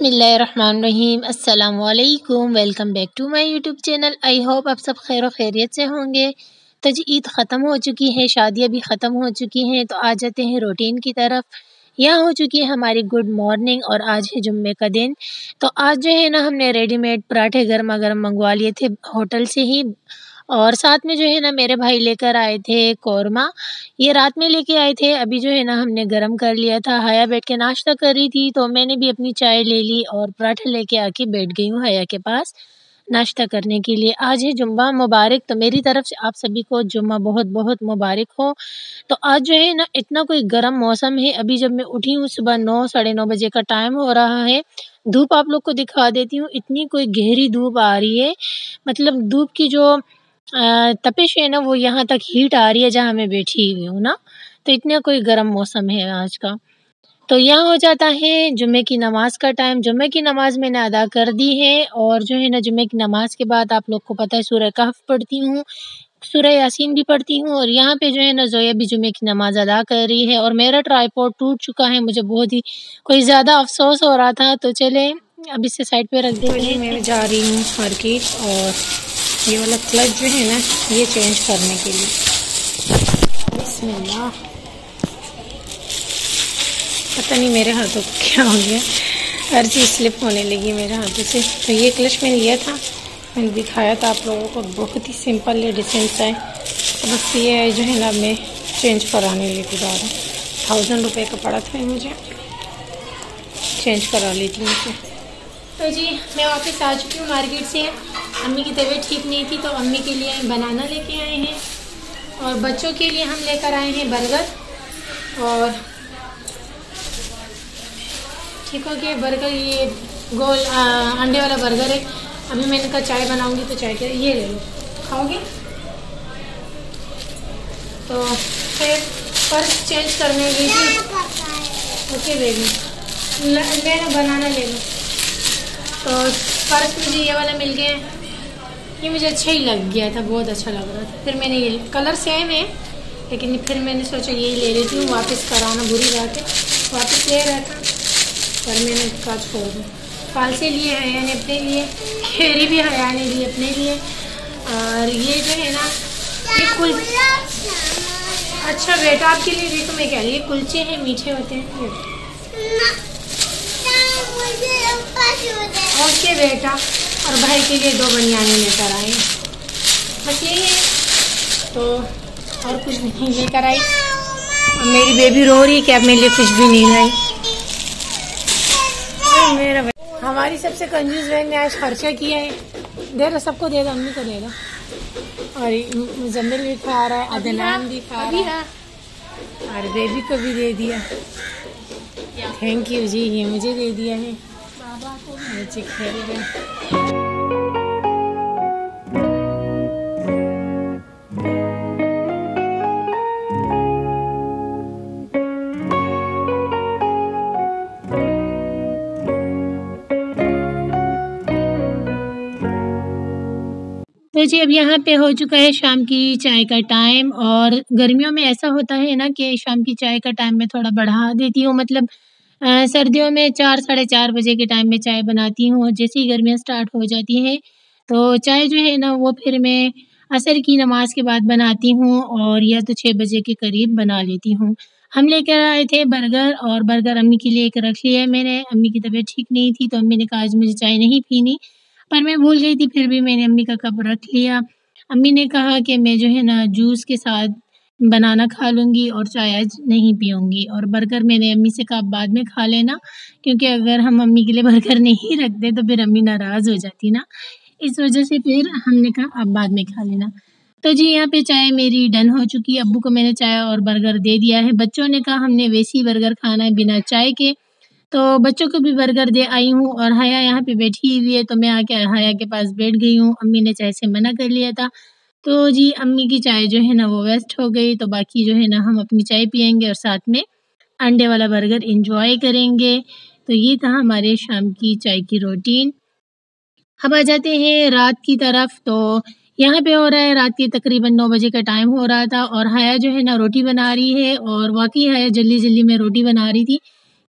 बिस्मिल्लाहिर्रहमानिर्रहीम। अस्सलाम वालेकुम। Welcome back to my YouTube channel. I hope आप सब खैर खैरियत से होंगे। तो जी ईद ख़त्म हो चुकी है, शादियाँ भी ख़त्म हो चुकी हैं, तो आ जाते हैं रूटीन की तरफ। यहाँ हो चुकी है हमारी गुड मॉर्निंग और आज है जुम्मे का दिन। तो आज जो है ना हमने रेडीमेड पराठे गर्मा गर्म मंगवा लिए थे होटल से ही, और साथ में जो है ना मेरे भाई लेकर आए थे कौरमा। ये रात में लेके आए थे, अभी जो है ना हमने गरम कर लिया था। हया बैठ के नाश्ता कर रही थी तो मैंने भी अपनी चाय ले ली और पराठे लेके आके बैठ गई हूँ हया के पास नाश्ता करने के लिए। आज है जुम्मा मुबारक, तो मेरी तरफ से आप सभी को जुम्मा बहुत बहुत मुबारक हो। तो आज जो है ना इतना कोई गर्म मौसम है। अभी जब मैं उठी हूँ सुबह 9 साढ़े 9 बजे का टाइम हो रहा है। धूप आप लोग को दिखा देती हूँ, इतनी कोई गहरी धूप आ रही है। मतलब धूप की जो तपिश है ना वो यहाँ तक हीट आ रही है जहाँ मैं बैठी हुई हूँ ना। तो इतना कोई गर्म मौसम है आज का। तो यहाँ हो जाता है जुम्मे की नमाज़ का टाइम। जुम्मे की नमाज़ मैंने अदा कर दी है और जो है ना जुम्मे की नमाज़ के बाद आप लोग को पता है सूरह कहफ पढ़ती हूँ, सूरह यासीन भी पढ़ती हूँ। और यहाँ पे जो है ना ज़ोया भी जुम्मे की नमाज़ अदा कर रही है और मेरा ट्राइपॉड टूट चुका है। मुझे बहुत ही कोई ज़्यादा अफसोस हो रहा था। तो चले अब इसे साइड पे रख देते हैं। मैं जा रही हूँ मार्केट और ये वाला क्लच जो है ना ये चेंज करने के लिए। बिस्मिल्लाह। पता नहीं मेरे हाथों को क्या हो गया, हर चीज़ स्लिप होने लगी मेरे हाथों से। तो ये क्लच मैंने लिया था, मैंने दिखाया था आप लोगों को, बहुत ही सिंपल है, डिसेंट सा है। तो बस ये जो है ना मैं चेंज कराने लेके जा रहा हूँ। 1000 रुपये का पड़ा था, मुझे चेंज करा लेती हूँ इसे। तो जी मैं वापस आ चुकी हूँ मार्केट से। अम्मी की तबीयत ठीक नहीं थी तो अम्मी के लिए बनाना लेके आए हैं और बच्चों के लिए हम लेकर आए हैं बर्गर। और ठीक हो गया बर्गर, ये गोल अंडे वाला बर्गर है। अभी मैंने कहा चाय बनाऊंगी तो चाय के ये ले लो, खाओगे? तो फिर पर्स चेंज करने गई थी। ओके बेबी, लेना बनाना ले लो। तो पर्स मुझे ये वाला मिल गया, ये मुझे अच्छा ही लग गया था, बहुत अच्छा लग रहा था। फिर मैंने ये कलर सेम है लेकिन फिर मैंने सोचा यही ले लेती हूँ, वापस कराना बुरी बात है। वापस ले रहा था पर मैंने कहा छोड़ दूँ। फालसे लिए हया ने अपने लिए, खेरी भी हया ने ली अपने लिए। और ये जो है ना ये अच्छा बेटा आपके लिए देखो मैं कह रही हूँ, कुलचे हैं मीठे होते हैं। ओके बेटा, और भाई के लिए 2 बनियाने लेकर आए, बस यही है। तो और कुछ नहीं लेकर आई। और मेरी बेबी रो रही है कि अब मेरे लिए कुछ भी नहीं लाई। मेरा हमारी सबसे कंजूस बहन ने आज खर्चा किया है। दे दो सबको, दे दो, अम्मी को दे दो। और मुजम्मिल भी खा रहा है, अदनान भी खा रहा है और बेबी को भी दे दिया। थैंक यू जी, ये मुझे दे दिया है। बच्चे खेल रहे। तो जी अब यहाँ पे हो चुका है शाम की चाय का टाइम। और गर्मियों में ऐसा होता है ना कि शाम की चाय का टाइम मैं थोड़ा बढ़ा देती हूँ। मतलब सर्दियों में 4 साढ़े 4 बजे के टाइम में चाय बनाती हूँ। जैसे ही गर्मियाँ स्टार्ट हो जाती हैं तो चाय जो है ना वो फिर मैं असर की नमाज के बाद बनाती हूँ और या तो 6 बजे के करीब बना लेती हूँ। हम लेकर आए थे बर्गर और बर्गर अम्मी के लिए एक रख लिया है मैंने। अम्मी की तबीयत ठीक नहीं थी तो अम्मी ने कहा आज मुझे चाय नहीं पीनी, पर मैं भूल गई थी, फिर भी मैंने अम्मी का कप रख लिया। अम्मी ने कहा कि मैं जो है ना जूस के साथ बनाना खा लूँगी और चाय आज नहीं पीऊँगी। और बर्गर मैंने अम्मी से कहा बाद में खा लेना, क्योंकि अगर हम अम्मी के लिए बर्गर नहीं रखते तो फिर अम्मी नाराज़ हो जाती ना, इस वजह से फिर हमने कहा अब बाद में खा लेना। तो जी यहाँ पे चाय मेरी डन हो चुकी है। अब्बू को मैंने चाय और बर्गर दे दिया है। बच्चों ने कहा हमने वैसी बर्गर खाना है बिना चाय के, तो बच्चों को भी बर्गर दे आई हूँ। और हया यहाँ पे बैठी हुई है तो मैं आके हया के पास बैठ गई हूँ। अम्मी ने चाय से मना कर लिया था तो जी अम्मी की चाय जो है ना वो वेस्ट हो गई। तो बाकी जो है ना हम अपनी चाय पियेंगे और साथ में अंडे वाला बर्गर एंजॉय करेंगे। तो ये था हमारे शाम की चाय की रूटीन। अब आ जाते हैं रात की तरफ। तो यहाँ पे हो रहा है रात के तकरीबन 9 बजे का टाइम हो रहा था और हया जो है ना रोटी बना रही है। और वाकई हया जल्दी जल्दी में रोटी बना रही थी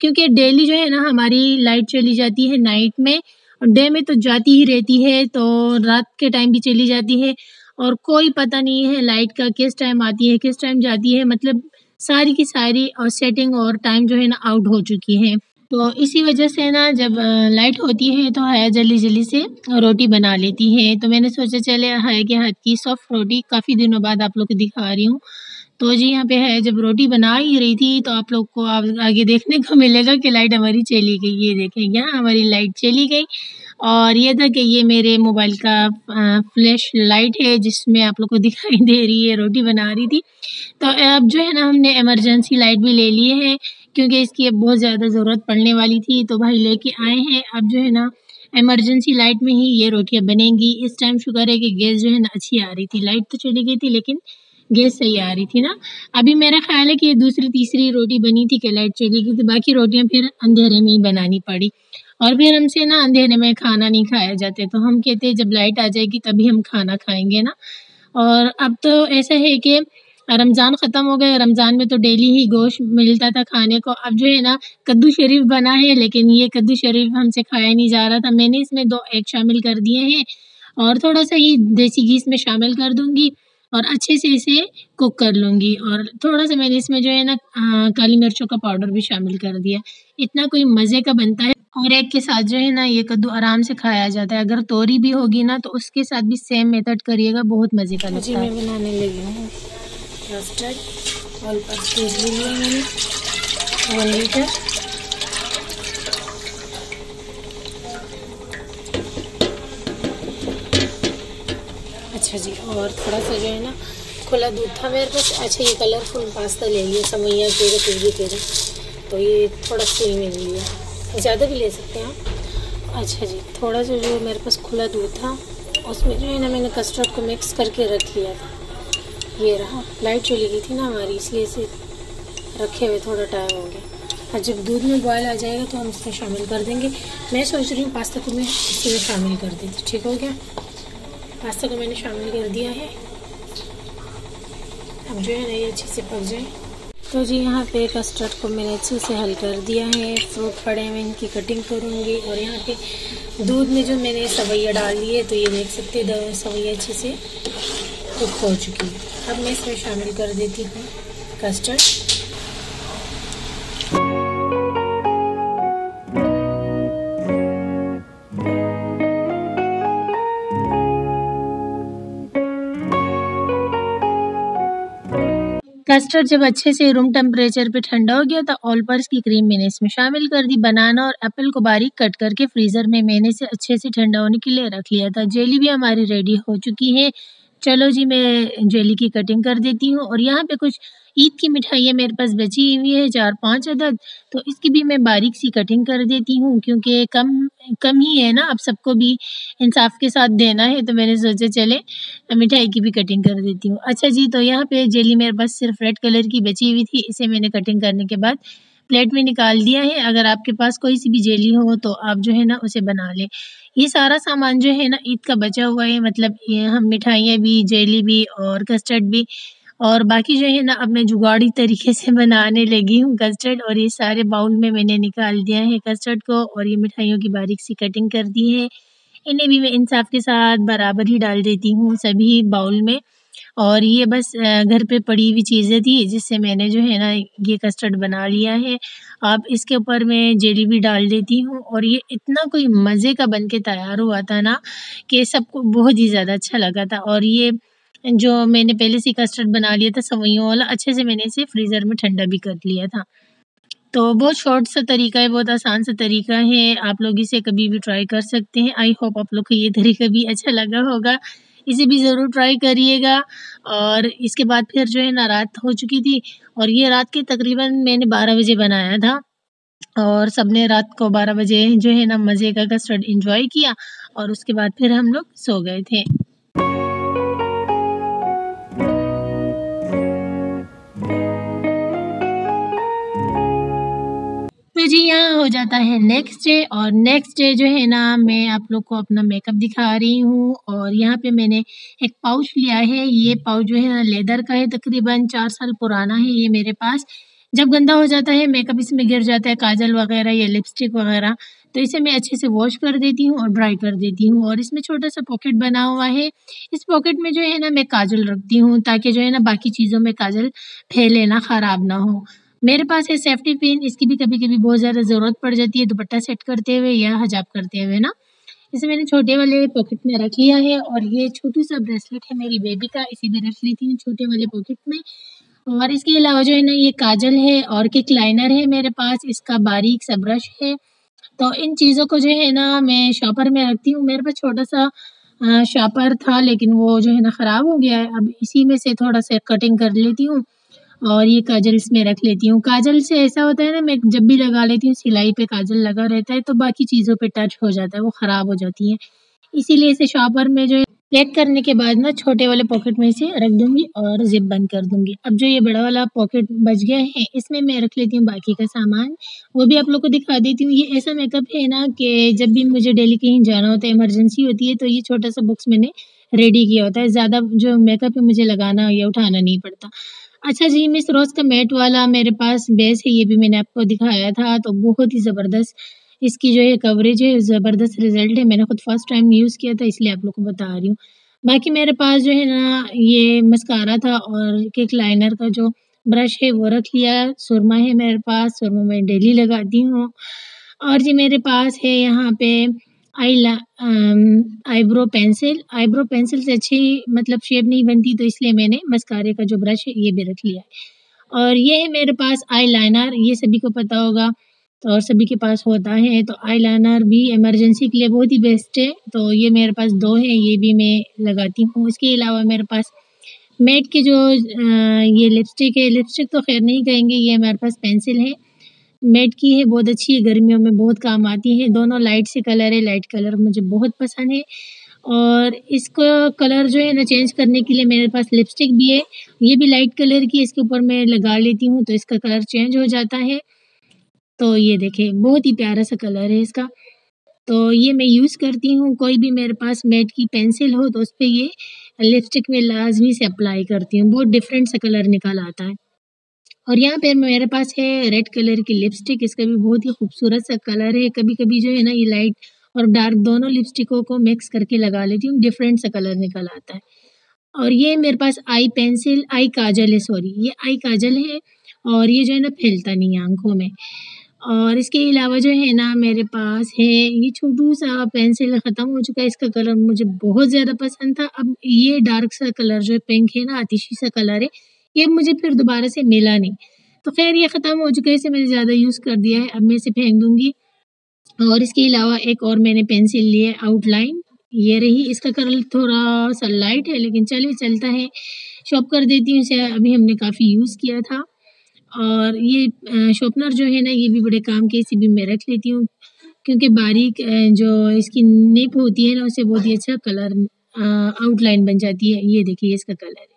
क्योंकि डेली जो है ना हमारी लाइट चली जाती है नाइट में, और डे में तो जाती ही रहती है, तो रात के टाइम भी चली जाती है और कोई पता नहीं है लाइट का किस टाइम आती है किस टाइम जाती है। मतलब सारी की सारी और सेटिंग और टाइम जो है ना आउट हो चुकी है। तो इसी वजह से ना जब लाइट होती है तो हया जल्दी जल्दी से रोटी बना लेती है। तो मैंने सोचा चले हया के हाथ की सॉफ्ट रोटी काफ़ी दिनों बाद आप लोग को दिखा रही हूँ। तो जी यहाँ पे है, जब रोटी बना ही रही थी तो आप लोग को आगे देखने को मिलेगा कि लाइट हमारी चली गई। ये देखें, यहाँ हमारी लाइट चली गई और ये था कि ये मेरे मोबाइल का फ्लैश लाइट है जिसमें आप लोग को दिखाई दे रही है रोटी बना रही थी। तो अब जो है ना हमने इमरजेंसी लाइट भी ले लिए है क्योंकि इसकी अब बहुत ज़्यादा ज़रूरत पड़ने वाली थी, तो भाई लेके आए हैं। अब जो है ना इमरजेंसी लाइट में ही ये रोटियां बनेंगी। इस टाइम शुक्र है कि गैस जो है ना अच्छी आ रही थी, लाइट तो चली गई थी लेकिन गैस सही आ रही थी ना। अभी मेरा ख्याल है कि ये दूसरी तीसरी रोटी बनी थी कि लाइट चली गई थी, बाकी रोटियां फिर अंधेरे में ही बनानी पड़ी। और फिर हमसे ना अंधेरे में खाना नहीं खाया जाते, तो हम कहते हैं जब लाइट आ जाएगी तभी हम खाना खाएंगे ना। और अब तो ऐसा है कि रमज़ान ख़त्म हो गए, रमज़ान में तो डेली ही गोश्त मिलता था खाने को। अब जो है ना कद्दू शरीफ बना है, लेकिन ये कद्दू शरीफ हमसे खाया नहीं जा रहा था। मैंने इसमें 2 एग शामिल कर दिए हैं और थोड़ा-सा ही देसी घी इसमें शामिल कर दूँगी और अच्छे से इसे कुक कर लूँगी। और थोड़ा-सा मैंने इसमें जो है ना काली मिर्चों का पाउडर भी शामिल कर दिया। इतना कोई मज़े का बनता है और एग के साथ जो है ना ये कद्दू आराम से खाया जाता है। अगर तोरी भी होगी ना तो उसके साथ भी सेम मेथड करिएगा, बहुत मज़े का लगता है। मैं बनाने लगी हूँ कस्टर्ड। ऑल पर्स दूध ले लिया मैंने 1 लीटर। अच्छा जी, और थोड़ा सा जो है ना खुला दूध था मेरे पास। अच्छा, ये कलरफुल पास्ता ले लिया, समैया के कुछ भी कह रहे, तो ये थोड़ा क्रीम में लिया, ज़्यादा भी ले सकते हैं आप। अच्छा जी, थोड़ा सा जो मेरे पास खुला दूध था उसमें जो है ना मैंने कस्टर्ड को मिक्स करके रख लिया था। ये रहा, लाइट चली गई थी ना हमारी, इसलिए इसे रखे हुए थोड़ा टाइम हो गया। और जब दूध में बॉयल आ जाएगा तो हम इसमें शामिल कर देंगे। मैं सोच रही हूँ पास्ता को मैं इसमें शामिल कर देती। ठीक हो गया, पास्ता को मैंने शामिल कर दिया है। अब जो है ना ये अच्छे से पक जाए। तो जी यहाँ पे कस्टर्ड को मैंने अच्छे से हल कर दिया है। फ्रूट पड़े हुए इनकी कटिंग करूँगी। और यहाँ पे दूध में जो मैंने सवैया डाल दी है, तो ये देख सकते हैं सवैया अच्छे से कुक हो चुकी है। अब मैं इसमें शामिल कर देती हूँ कस्टर्ड। कस्टर्ड जब अच्छे से रूम टेम्परेचर पे ठंडा हो गया तो ऑल पर्स की क्रीम मैंने इसमें शामिल कर दी। बनाना और एप्पल को बारीक कट करके फ्रीज़र में मैंने इसे अच्छे से ठंडा होने के लिए रख लिया था। जेली भी हमारी रेडी हो चुकी है। चलो जी, मैं जेली की कटिंग कर देती हूँ। और यहाँ पे कुछ ईद की मिठाइयाँ मेरे पास बची हुई है 4-5 अदद, तो इसकी भी मैं बारीक सी कटिंग कर देती हूँ क्योंकि कम कम ही है ना, अब सबको भी इंसाफ के साथ देना है, तो मैंने सोचा चले मिठाई की भी कटिंग कर देती हूँ। अच्छा जी, तो यहाँ पे जेली मेरे पास सिर्फ रेड कलर की बची हुई थी, इसे मैंने कटिंग करने के बाद प्लेट में निकाल दिया है। अगर आपके पास कोई सी भी जेली हो तो आप जो है ना उसे बना लें। ये सारा सामान जो है ना ईद का बचा हुआ है, मतलब ये हम मिठाइयाँ भी, जेली भी और कस्टर्ड भी, और बाकी जो है ना अब मैं जुगाड़ी तरीके से बनाने लगी हूँ कस्टर्ड। और ये सारे बाउल में मैंने निकाल दिया है कस्टर्ड को और ये मिठाइयों की बारीक सी कटिंग कर दी है। इन्हें भी मैं इंसाफ के साथ बराबर ही डाल देती हूँ सभी बाउल में। और ये बस घर पे पड़ी हुई चीज़ें थी जिससे मैंने जो है ना ये कस्टर्ड बना लिया है। अब इसके ऊपर मैं जेली भी डाल देती हूँ और ये इतना कोई मज़े का बन के तैयार हुआ था ना कि सबको बहुत ही ज़्यादा अच्छा लगा था। और ये जो मैंने पहले से कस्टर्ड बना लिया था सवैयों वाला, अच्छे से मैंने इसे फ्रीज़र में ठंडा भी कर लिया था। तो बहुत शॉर्ट सा तरीका है, बहुत आसान सा तरीका है, आप लोग इसे कभी भी ट्राई कर सकते हैं। आई होप आप लोग को ये तरीका भी अच्छा लगा होगा, इसे भी ज़रूर ट्राई करिएगा। और इसके बाद फिर जो है ना रात हो चुकी थी और ये रात के तकरीबन मैंने 12 बजे बनाया था और सबने रात को 12 बजे जो है ना मज़े का कस्टर्ड एंजॉय किया और उसके बाद फिर हम लोग सो गए थे। तो जी यहाँ हो जाता है नेक्स्ट डे और नेक्स्ट डे जो है ना मैं आप लोग को अपना मेकअप दिखा रही हूँ। और यहाँ पे मैंने एक पाउच लिया है, ये पाउच जो है ना लेदर का है, तकरीबन 4 साल पुराना है ये मेरे पास। जब गंदा हो जाता है मेकअप, इसमें गिर जाता है काजल वगैरह या लिपस्टिक वगैरह, तो इसे मैं अच्छे से वॉश कर देती हूँ और ड्राई कर देती हूँ। और इसमें छोटा सा पॉकेट बना हुआ है, इस पॉकेट में जो है ना मैं काजल रखती हूँ, ताकि जो है ना बाकी चीज़ों में काजल फैले ना, ख़राब ना हो। मेरे पास है सेफ्टी पिन, इसकी भी कभी कभी बहुत ज़्यादा ज़रूरत पड़ जाती है दुपट्टा सेट करते हुए या हिजाब करते हुए ना। इसे मैंने छोटे वाले पॉकेट में रख लिया है। और ये छोटू सा ब्रेसलेट है मेरी बेबी का, इसे भी रख लेती हूँ छोटे वाले पॉकेट में। और इसके अलावा जो है ना ये काजल है और किक लाइनर है मेरे पास, इसका बारीक सा ब्रश है। तो इन चीज़ों को जो है ना मैं शॉपर में रखती हूँ। मेरे पास छोटा सा शॉपर था, लेकिन वो जो है ना ख़राब हो गया है। अब इसी में से थोड़ा सा कटिंग कर लेती हूँ और ये काजल इसमें रख लेती हूँ। काजल से ऐसा होता है ना, मैं जब भी लगा लेती हूँ सिलाई पे काजल लगा रहता है तो बाकी चीज़ों पे टच हो जाता है, वो ख़राब हो जाती है। इसीलिए इसे शॉपर में जो है पैक करने के बाद ना छोटे वाले पॉकेट में इसे रख दूँगी और ज़िप बंद कर दूँगी। अब जो ये बड़ा वाला पॉकेट बच गया है, इसमें मैं रख लेती हूँ बाकी का सामान, वो भी आप लोग को दिखा देती हूँ। ये ऐसा मेकअप है ना कि जब भी मुझे डेली कहीं जाना होता है, इमरजेंसी होती है, तो ये छोटा-सा बॉक्स मैंने रेडी किया होता है। ज़्यादा जो मेकअप है मुझे लगाना या उठाना नहीं पड़ता। अच्छा जी, मिस रोज़ का मैट वाला मेरे पास बेस है, ये भी मैंने आपको दिखाया था, तो बहुत ही ज़बरदस्त इसकी जो है कवरेज है, ज़बरदस्त रिज़ल्ट है। मैंने खुद फर्स्ट टाइम यूज़ किया था, इसलिए आप लोग को बता रही हूँ। बाकी मेरे पास जो है ना ये मस्कारा था और किक लाइनर का जो ब्रश है वो रख लिया। सुरमा है मेरे पास, सुरमा मैं डेली लगाती हूँ। और जी मेरे पास है यहाँ पे आईब्रो पेंसिल से अच्छी मतलब शेप नहीं बनती, तो इसलिए मैंने मस्कारे का जो ब्रश है ये भी रख लिया है। और ये है मेरे पास आईलाइनर, ये सभी को पता होगा तो और सभी के पास होता है, तो आईलाइनर भी इमरजेंसी के लिए बहुत ही बेस्ट है। तो ये मेरे पास 2 हैं, ये भी मैं लगाती हूँ। इसके अलावा मेरे पास मैट के जो ये लिपस्टिक है, लिपस्टिक तो ख़ैर नहीं कहेंगे, ये मेरे पास पेंसिल है। मैट की है, बहुत अच्छी है, गर्मियों में बहुत काम आती है। दोनों लाइट से कलर है, लाइट कलर मुझे बहुत पसंद है। और इसका कलर जो है ना चेंज करने के लिए मेरे पास लिपस्टिक भी है, ये भी लाइट कलर की है, इसके ऊपर मैं लगा लेती हूँ तो इसका कलर चेंज हो जाता है। तो ये देखें बहुत ही प्यारा सा कलर है इसका, तो ये मैं यूज़ करती हूँ। कोई भी मेरे पास मैट की पेंसिल हो तो उस पे ये लिपस्टिक में लाज़मी से अप्लाई करती हूँ, बहुत डिफरेंट सा कलर निकल आता है। और यहाँ पे मेरे पास है रेड कलर की लिपस्टिक, इसका भी बहुत ही खूबसूरत सा कलर है। कभी-कभी जो है ना ये लाइट और डार्क दोनों लिपस्टिकों को मिक्स करके लगा लेती हूँ, डिफरेंट सा कलर निकल आता है। और ये मेरे पास आई काजल है, सॉरी ये आई काजल है और ये जो है ना फैलता नहीं है आँखों में। और इसके अलावा जो है ना मेरे पास है ये छोटू-सा पेंसिल, ख़त्म हो चुका है, इसका कलर मुझे बहुत ज़्यादा पसंद था। अब ये डार्क सा कलर जो पिंक है ना, आतिशी सा कलर है, ये मुझे फिर दोबारा से मिला नहीं। तो ख़ैर ये ख़त्म हो चुका है, इसे मैंने ज़्यादा यूज़ कर दिया है, अब मैं इसे फेंक दूँगी। और इसके अलावा एक और मैंने पेंसिल ली है आउटलाइन, ये रही, इसका कलर थोड़ा-सा लाइट है लेकिन चलिए चलता है। शॉर्प कर देती हूँ इसे, अभी हमने काफ़ी यूज़ किया था। और ये शॉर्पनर जो है ना ये भी बड़े काम की, इसे भी मैं रख लेती हूँ क्योंकि बारीक जो इसकी निब होती है ना उससे बहुत ही अच्छा कलर आउटलाइन बन जाती है। ये देखिए इसका कलर है,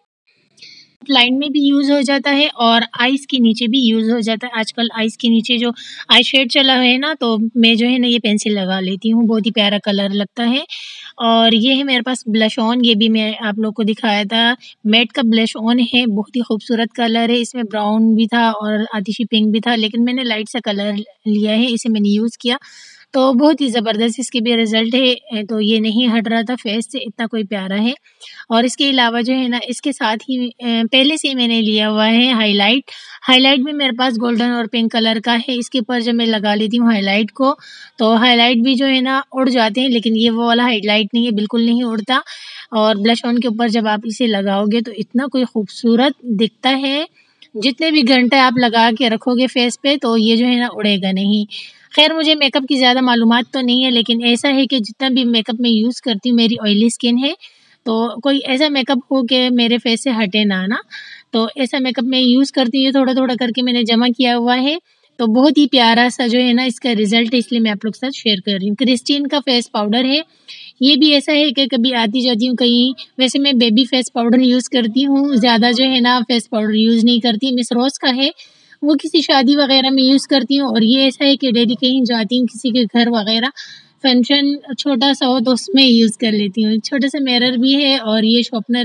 लाइन में भी यूज़ हो जाता है और आइज़ के नीचे भी यूज़ हो जाता है। आजकल आइज़ के नीचे जो आई शेड चला है ना, तो मैं जो है ना ये पेंसिल लगा लेती हूँ, बहुत ही प्यारा कलर लगता है। और ये है मेरे पास ब्लश ऑन, ये भी मैं आप लोग को दिखाया था, मैट का ब्लश ऑन है, बहुत ही खूबसूरत कलर है। इसमें ब्राउन भी था और आतिशी पिंक भी था, लेकिन मैंने लाइट सा कलर लिया है, इसे मैंने यूज़ किया तो बहुत ही ज़बरदस्त इसके भी रिज़ल्ट है। तो ये नहीं हट रहा था फेस से, इतना कोई प्यारा है। और इसके अलावा जो है ना इसके साथ ही पहले से ही मैंने लिया हुआ है हाइलाइट भी मेरे पास गोल्डन और पिंक कलर का है। इसके ऊपर जब मैं लगा लेती हूँ हाइलाइट को, तो हाइलाइट भी जो है ना उड़ जाते हैं, लेकिन ये वो वाला हाइलाइट नहीं है, बिल्कुल नहीं उड़ता। और ब्लश ऑन के ऊपर जब आप इसे लगाओगे तो इतना कोई खूबसूरत दिखता है, जितने भी घंटे आप लगा के रखोगे फेस पे तो ये जो है ना उड़ेगा नहीं। खैर मुझे मेकअप की ज़्यादा मालूमात तो नहीं है, लेकिन ऐसा है कि जितना भी मेकअप मैं यूज़ करती हूँ, मेरी ऑयली स्किन है, तो कोई ऐसा मेकअप हो कि मेरे फेस से हटे ना, तो ऐसा मेकअप मैं यूज़ करती हूँ। थोड़ा-थोड़ा करके मैंने जमा किया हुआ है, तो बहुत ही प्यारा सा जो है ना इसका रिज़ल्ट है, इसलिए मैं आप लोग के साथ शेयर कर रही हूँ। क्रिस्टीन का फेस पाउडर है, ये भी ऐसा है कि कभी आती-जाती हूँ कहीं, वैसे मैं बेबी फेस पाउडर यूज़ करती हूँ, ज़्यादा जो है ना फेस पाउडर यूज़ नहीं करती। मिस रोज़ का है, वो किसी शादी वगैरह में यूज़ करती हूँ। और ये ऐसा है कि डेली कहीं जाती हूँ किसी के घर वगैरह, फंक्शन छोटा-सा हो तो उसमें यूज़ कर लेती हूँ। छोटा-सा मिरर भी है और ये शॉर्पनर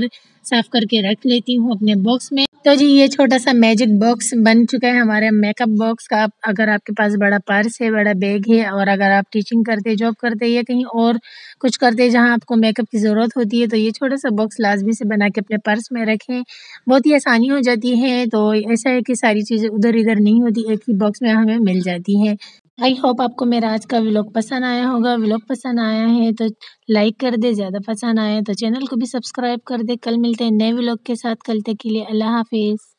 साफ करके रख लेती हूँ अपने बॉक्स में। तो जी ये छोटा सा मैजिक बॉक्स बन चुका है हमारे मेकअप बॉक्स का। अगर आपके पास बड़ा पर्स है, बड़ा बैग है, और अगर आप टीचिंग करते, जॉब करते या कहीं और कुछ करते जहाँ आपको मेकअप की ज़रूरत होती है, तो ये छोटा सा बॉक्स लाजमी से बना के अपने पर्स में रखें। बहुत ही आसानी हो जाती है। तो ऐसा है कि सारी चीज़ें उधर इधर नहीं होती, एक ही बॉक्स में हमें मिल जाती हैं। आई होप आपको मेरा आज का व्लॉग पसंद आया होगा। व्लॉग पसंद आया है तो लाइक कर दे, ज़्यादा पसंद आया तो चैनल को भी सब्सक्राइब कर दे। कल मिलते हैं नए व्लॉग के साथ। कल तक के लिए अल्लाह हाफिज़।